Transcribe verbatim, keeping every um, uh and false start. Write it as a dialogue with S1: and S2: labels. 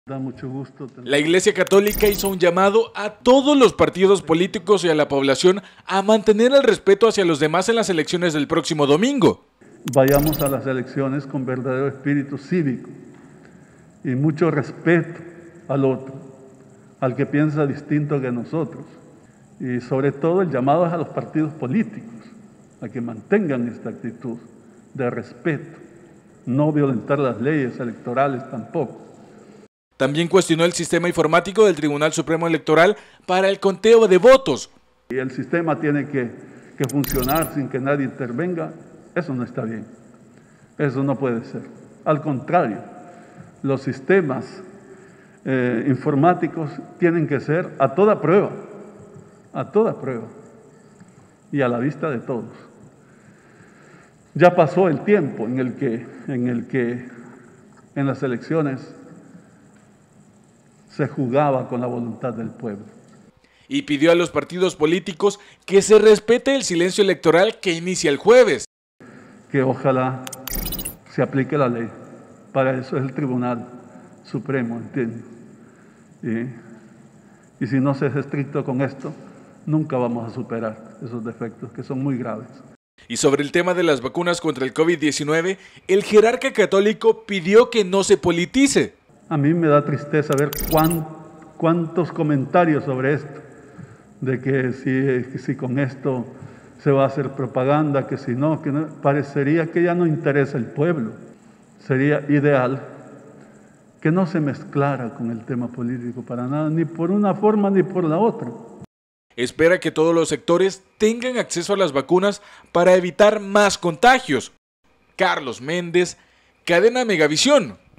S1: Da mucho gusto.
S2: La Iglesia Católica hizo un llamado a todos los partidos políticos y a la población a mantener el respeto hacia los demás en las elecciones del próximo domingo.
S1: Vayamos a las elecciones con verdadero espíritu cívico y mucho respeto al otro, al que piensa distinto que nosotros. Y sobre todo el llamado es a los partidos políticos, a que mantengan esta actitud de respeto, no violentar las leyes electorales tampoco.
S2: También cuestionó el sistema informático del Tribunal Supremo Electoral para el conteo de votos.
S1: Y el sistema tiene que, que funcionar sin que nadie intervenga. Eso no está bien. Eso no puede ser. Al contrario, los sistemas eh, informáticos tienen que ser a toda prueba, a toda prueba y a la vista de todos. Ya pasó el tiempo en el que en, el que, en las elecciones se jugaba con la voluntad del pueblo.
S2: Y pidió a los partidos políticos que se respete el silencio electoral que inicia el jueves.
S1: Que ojalá se aplique la ley. Para eso es el Tribunal Supremo, ¿entiendes? Y, y si no se es estricto con esto, nunca vamos a superar esos defectos que son muy graves.
S2: Y sobre el tema de las vacunas contra el COVID diecinueve, el jerarca católico pidió que no se politice.
S1: A mí me da tristeza ver cuán, cuántos comentarios sobre esto, de que si, si con esto se va a hacer propaganda, que si no, que no, parecería que ya no interesa el pueblo. Sería ideal que no se mezclara con el tema político para nada, ni por una forma ni por la otra.
S2: Espera que todos los sectores tengan acceso a las vacunas para evitar más contagios. Carlos Méndez, Cadena Megavisión.